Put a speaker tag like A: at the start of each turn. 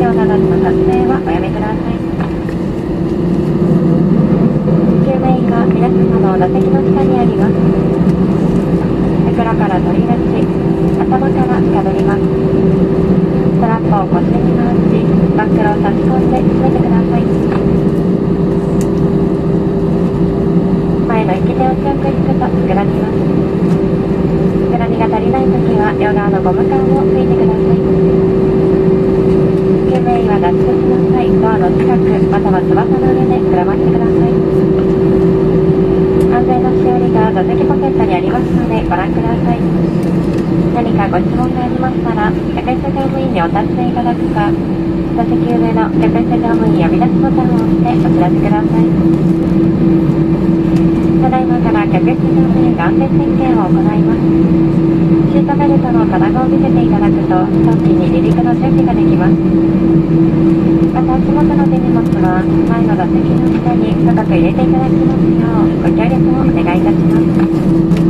A: オなどの撮影はおやめください。救命員が皆様の座席の下にあります。袋から取り出し、頭からかぶります。ストラップを腰に回し、バックルを差し込んで締めてください。前の引き手を強く引くと膨らみます。膨らみが足りないときは両側のゴム管を拭いてください。救命員は脱出しなさい。ドアの近くまたは翼の上でくらまってください。安全のしおりが座席ポケットにありますのでご覧ください。何かご質問がありましたら客室乗務員にお尋ねいただくか、座席上の客室乗務員呼び出しボタンを押してお知らせください。ただいまから客室乗務員が安全点検を行います。シートベルトの金具を見せていただくと早期に離陸の準備ができます。また足元の手荷物は前の座席の下に深く入れていただきますようご協力をお願いいたします。